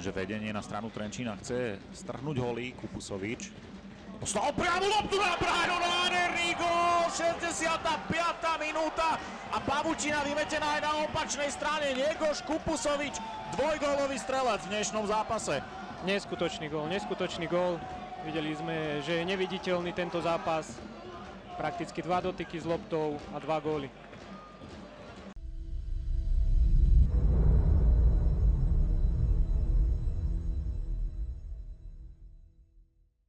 že vedenie na stranu Trenčína chce strhnúť holí. Kupusovič poslal priamo loptu na bránu, nádherný gól, 65. minúta a pavučina vymetená aj na opačnej strane. Njegoš Kupusovič, dvojgólový strelec v dnešnom zápase. Neskutočný gól. Videli sme, že je neviditeľný tento zápas. Prakticky 2 dotyky s loptou a 2 góly.